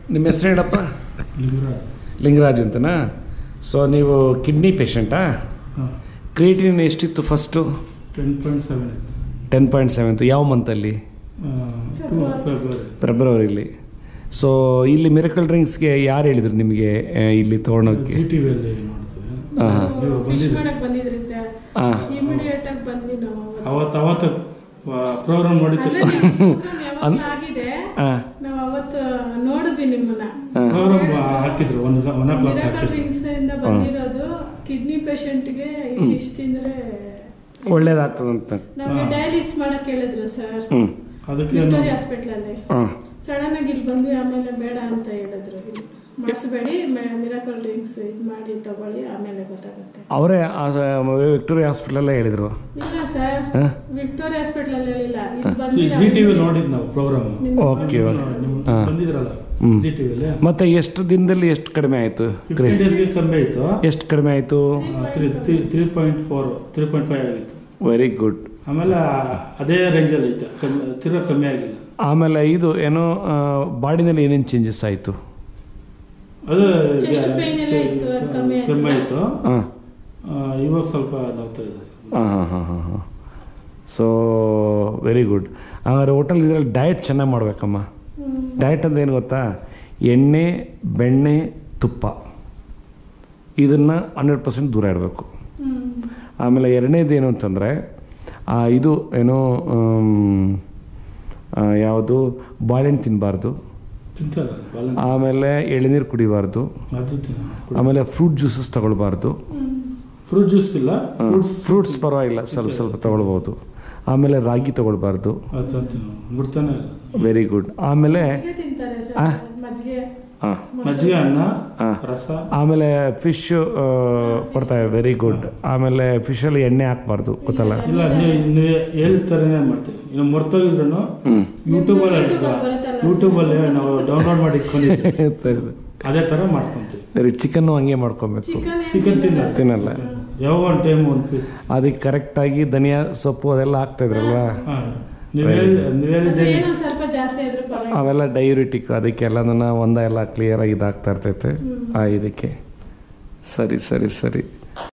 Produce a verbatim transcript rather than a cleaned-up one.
ನಿಮ್ಮ ಹೆಸರು ಹೇಳಪ್ಪ? ಲಿಂಗರಾಜ್. ಲಿಂಗರಾಜು ಅಂತನಾ? ಸೊ ನೀವು ಕಿಡ್ನಿ ಪೇಷಂಟಾ? ಹಾಂ. ಕ್ರಿಯೇಟಿನ್ ಎಷ್ಟಿತ್ತು ಫಸ್ಟು? ಟೆನ್ ಪಾಯಿಂಟ್ ಸೆವೆನ್ ಇತ್ತು. ಟೆನ್ ಪಾಯಿಂಟ್ ಸೆವೆನ್ ಯಾವ ಮಂತಲ್ಲಿ? ಫೆಬ್ರವರಿ. ಫೆಬ್ರವರಿಲಿ. ಸೊ ಇಲ್ಲಿ ಮಿರಕಲ್ ಡ್ರಿಂಕ್ಸ್ಗೆ ಯಾರು ಹೇಳಿದ್ರು ನಿಮಗೆ ಇಲ್ಲಿ ತೊಗೊಳೋಕ್ಕೆ? ಜಿ ಟಿ ವಿಯಲ್ಲಿ ನೋಡ್ತೀವಿ. ಹಾಂ ಹಾಂ ಹಾಂ. ಅವತ್ತು ಅವತ್ತು ಪ್ರೋಗ್ರಾಮ್ ನೋಡಿದ್ದು ನಾವು ಅವತ್ತು ನೋಡಿದ್ವಿ ನಿಮ್ಮನ್ನ. ಪ್ರೋಗ್ರಾಮ್ ಹಾಕಿದ್ರು ಒಂದು ಒನ್ ಓ ಕ್ಲಾಕ್ ಹಾಕಿದ್ರು. ಬಂದಿರೋದು ಕಿಡ್ನಿ ಪೇಷಂಟ್ಗೆ ಫಿಶ್ ತಿಂದ್ರೆ ಒಳ್ಳೇದಾಗ್ತದಂತ ನಮಗೆ ಡಯಾಲಿಸ್ ಮಾಡಕ್ ಹೇಳಿದ್ರು ಸರ್. ಅದಕ್ಕೆ ವಿಕ್ಟೋರಿಯಾ ಹಾಸ್ಪಿಟಲ್ ಅಲ್ಲಿ ಸಡನ್ ಆಗಿ ಇಲ್ಲಿ ಬಂದ್ವಿ. ಆಮೇಲೆ ಬೇಡ ಅಂತ ಹೇಳಿದ್ರು, ಮಾಡಿಸ್ಬೇಡಿ, ಮಿರಾಕಲ್ ಡ್ರಿಂಕ್ಸ್ ಇದು ಮಾಡಿ ತಗೊಳ್ಳಿ, ಆಮೇಲೆ ಗೊತ್ತಾಗುತ್ತೆ. ಅವರೇ ವಿಕ್ಟೋರಿಯಾ ಹಾಸ್ಪಿಟಲ್ ಹೇಳಿದ್ರು? ಇಲ್ಲ ಸರ್, ವಿಕ್ಟೋರಿಯಾ ಹಾಸ್ಪಿಟಲ್ ಅಲ್ಲಿ ಹೇಳಿಲ್ಲ. ಜಿ ಟಿವಿ ನೋಡಿದ್ ನಾವು ಪ್ರೋಗ್ರಾಮ್. ಓಕೆ ಬಂದಿದ್ರಲ್ಲ ಜಿ ಟಿವಿಯಲ್ಲಿ. ಮತ್ತೆ ಎಷ್ಟು ದಿನದಲ್ಲಿ ಎಷ್ಟು ಕಡಿಮೆ ಆಯ್ತು? ಫಿಫ್ಟೀನ್ ಡೇಸ್ಗೆ ಕಡಿಮೆ ಆಯ್ತು. ಎಷ್ಟು ಕಡಿಮೆ ಆಯ್ತು? Three point four three point five ಆಗಿತ್ತು. Very good. ಆಮೇಲೆ ಅದೇ ರೇಂಜಲ್ಲಿ ಐತೆ, ತಿರ್ಗಾ ಕಮ್ಮಿ ಆಗಿಲ್ಲ. ಆಮೇಲೆ ಇದು ಏನೋ ಬಾಡಿನಲ್ಲಿ ಏನೇನು ಚೇಂಜಸ್ ಆಯಿತು? ಅದು ಕಮ್ಮಿ ಕಮ್ಮಿ ಆಯಿತು. ಹಾಂ, ಇವಾಗ ಸ್ವಲ್ಪ ನೋಡ್ತಾ ಇದೆ. ಹಾಂ ಹಾಂ ಹಾಂ ಹಾಂ ಹಾಂ. So very good. ಹಾಗಾದ್ರೆ ಹೋಟೆಲ್ ಇದರಲ್ಲಿ ಡಯಟ್ ಚೆನ್ನಾಗಿ ಮಾಡಬೇಕಮ್ಮ. ಡಯಟ್ ಅಂದ್ರೆ ಏನು ಗೊತ್ತಾ? ಎಣ್ಣೆ, ಬೆಣ್ಣೆ, ತುಪ್ಪ ಇದನ್ನು ಹಂಡ್ರೆಡ್ ಪರ್ಸೆಂಟ್ ದೂರ ಇಡಬೇಕು. ಆಮೇಲೆ ಎರಡನೇದು ಏನು ಅಂತಂದರೆ ಇದು ಏನೋ ಯಾವುದು ಬಾಳೆಹಣ್ಣು ತಿನ್ನಬಾರ್ದು. ಆಮೇಲೆ ಎಳೆನೀರು ಕುಡಿಬಾರ್ದು. ಆಮೇಲೆ ಫ್ರೂಟ್ ಜ್ಯೂಸಸ್ ತಗೊಳ್ಬಾರ್ದು. ಫ್ರೂಟ್ ಜ್ಯೂಸ್ ಇಲ್ಲ, ಫ್ರೂಟ್ಸ್ ಪರವಾಗಿಲ್ಲ, ಸ್ವಲ್ಪ ಸ್ವಲ್ಪ ತಗೊಳ್ಬೋದು. ಆಮೇಲೆ ರಾಗಿ ತಗೊಳ್ಬಾರ್ದು. Very good. ಆಮೇಲೆ ಆಮೇಲೆ ಫಿಶ್ ಕೊಡ್ತಾರೆ. Very good. ಆಮೇಲೆ ಫಿಶಲ್ಲಿ ಎಣ್ಣೆ ಹಾಕ್ಬಾರ್ದು, ಗೊತ್ತಲ್ಲ? ಇಲ್ಲ, ನೀವು ಹೇಳ್ತಾರನೇ ಮಾಡ್ತೀವಿ. ಇನ್ನು ಮರ್ತೋಗಿದ್ರು ಯೂಟ್ಯೂಬಲ್ಲಿ ಯೂಟ್ಯೂಬಲ್ಲಿ ನಾವು ಡೌನ್ಲೋಡ್ ಮಾಡಿ ಇಟ್ಕೊಂಡಿದ್ದೀವಿ. ಸರಿ ಸರಿ, ಅದೇ ಥರ ಮಾಡ್ಕೊತೀವಿ. ವೆರಿ ಚಿಕನ್ನು ಹಂಗೆ ಮಾಡ್ಕೊಬೇಕು. ಚಿಕನ್ ತಿನ್ನ ತಿನ್ನಲ್ಲ ಯಾವ ಒಂದು ಟೈಮ್ ಒಂದು ಪೀಸ್. ಅದಕ್ಕೆ ಕರೆಕ್ಟಾಗಿ ಧನಿಯಾ ಸೊಪ್ಪು ಅದೆಲ್ಲ ಹಾಕ್ತಾಯಿದ್ರಲ್ವ? ಅವೆಲ್ಲ ಡಯೂರಿಟಿಕ್, ಅದಕ್ಕೆಲ್ಲ ನನ್ನ ಒಂದ ಎಲ್ಲ ಕ್ಲಿಯರಾಗಿ ಇದಾಗ್ತಾ ಇರ್ತೈತೆ ಆ ಇದಕ್ಕೆ. ಸರಿ ಸರಿ ಸರಿ.